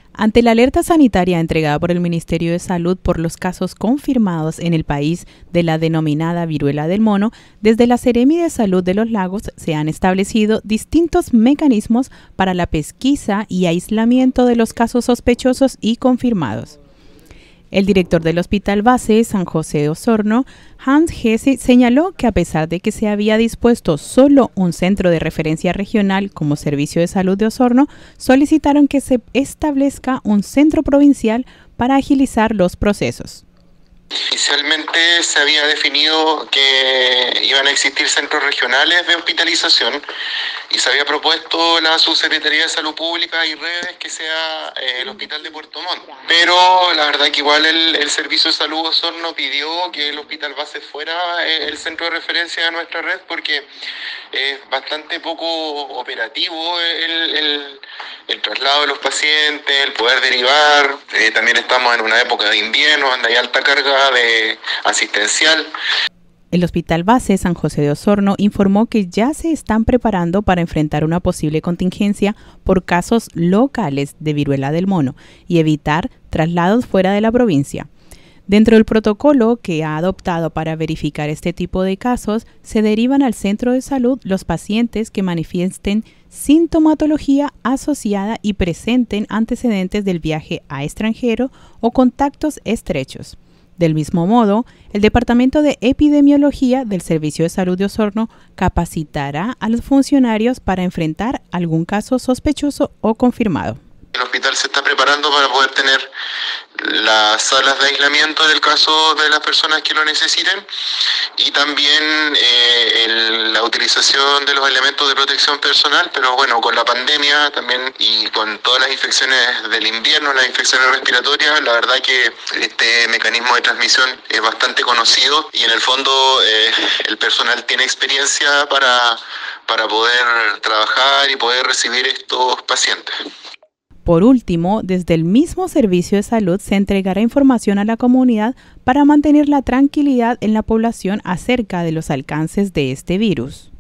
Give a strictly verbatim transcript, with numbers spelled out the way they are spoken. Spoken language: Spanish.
Ante la alerta sanitaria entregada por el Ministerio de Salud por los casos confirmados en el país de la denominada viruela del mono, desde la Seremi de Salud de los Lagos se han establecido distintos mecanismos para la pesquisa y aislamiento de los casos sospechosos y confirmados. El director del Hospital Base San José de Osorno, Hans Hesse, señaló que a pesar de que se había dispuesto solo un centro de referencia regional como Servicio de Salud de Osorno, solicitaron que se establezca un centro provincial para agilizar los procesos. Inicialmente se había definido que iban a existir centros regionales de hospitalización y se había propuesto la Subsecretaría de Salud Pública y Redes que sea eh, el Hospital de Puerto Montt. Pero la verdad que igual el, el Servicio de Salud Osorno pidió que el Hospital Base fuera eh, el centro de referencia de nuestra red porque es bastante poco operativo el, el, el traslado de los pacientes, el poder derivar. Eh, también estamos en una época de invierno donde hay alta carga de asistencial. El Hospital Base San José de Osorno informó que ya se están preparando para enfrentar una posible contingencia por casos locales de viruela del mono y evitar traslados fuera de la provincia. Dentro del protocolo que ha adoptado para verificar este tipo de casos, se derivan al centro de salud los pacientes que manifiesten sintomatología asociada y presenten antecedentes del viaje a extranjero o contactos estrechos. Del mismo modo, el Departamento de Epidemiología del Servicio de Salud de Osorno capacitará a los funcionarios para enfrentar algún caso sospechoso o confirmado. El hospital se está preparando para poder tener las salas de aislamiento en el caso de las personas que lo necesiten y también eh, el, la utilización de los elementos de protección personal, pero bueno, con la pandemia también y con todas las infecciones del invierno, las infecciones respiratorias, la verdad que este mecanismo de transmisión es bastante conocido y en el fondo eh, el personal tiene experiencia para, para poder trabajar y poder recibir estos pacientes. Por último, desde el mismo Servicio de Salud se entregará información a la comunidad para mantener la tranquilidad en la población acerca de los alcances de este virus.